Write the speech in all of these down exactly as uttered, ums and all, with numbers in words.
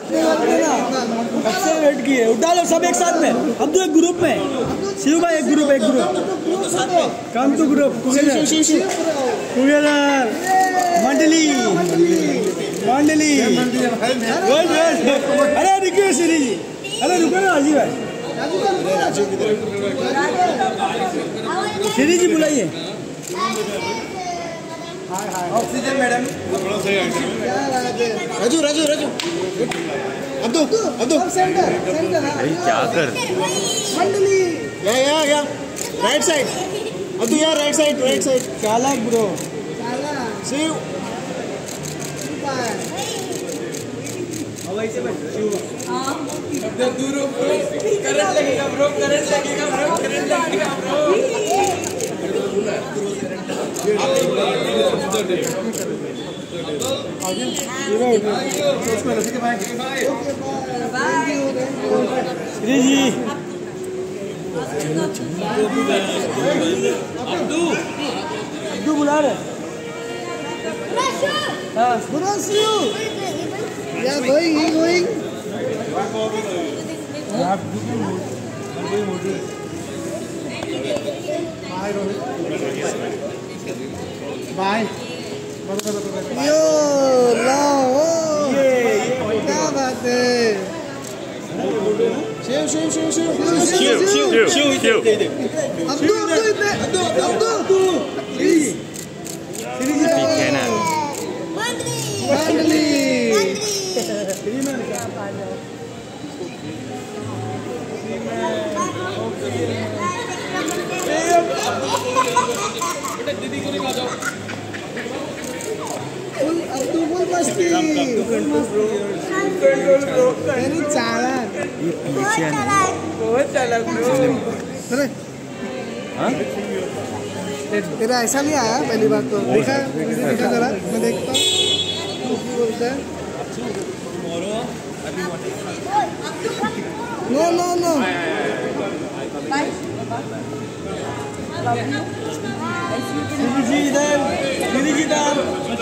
सबसे वेट किए उठा लो सब एक साथ में। अब तो एक ग्रुप में शिव भाई एक ग्रुप एक group come to group together together मंडली मंडली। अरे रुको श्री जी अरे रुको ना राजीव भाई श्री जी बुलाइए। Oxygen madam Raju Raju Raju Abdu Abdu centre centre क्या कर मंडली yeah yeah yeah right side Abdu यार राइट साइड राइट साइड चालक ब्रो शिव वैसे शिव अब दूर करंट लगेगा ब्रो करंट लगेगा ब्रो करंट लगेगा ब्रो। श्री जी अब्दू बुला रहे हाँ yeah going going bye yo लो ये क्या बात है। शिव शिव शिव शिव शिव शिव शिव शिव अब्दू अब्दू अब्दू अब्दू श्री श्री जी मंडली दीदी को निकाल जाओ अब्दू बोल मस्ती कंट्रोल ब्रो नहीं चाला ये पीछे है बहुत चालाक ब्रो। अरे हां तेरा ऐसा नहीं आया पहली बात तो देखा देखा जरा मैं देखता हूं बोलता है नो नो नो दीदी जी इधर दीदी जी इधर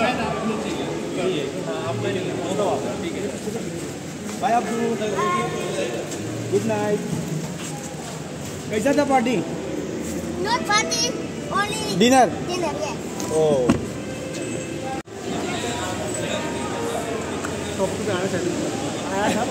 बाय अब्दू गुड नाइट। कैसा था party? Not party only dinner dinner yes oh top पे आना चाहिए आया था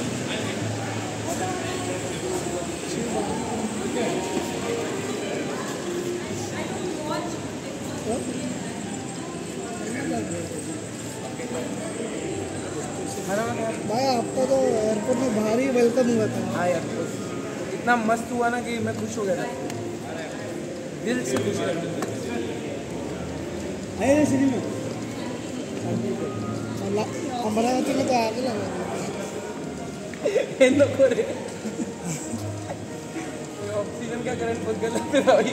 भाई आपका तो एयरपोर्ट में भारी वेलकम हुआ था। हाँ यार इतना मस्त हुआ ना कि मैं खुश हो गया था दिल से खुश हो गया। श्री में अमरावती में तो आगे लगा ऑक्सीजन का करंट बहुत गलत है भाई।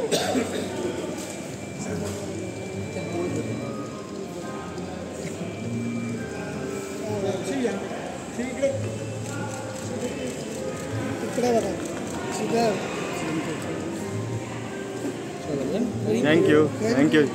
Thank you thank you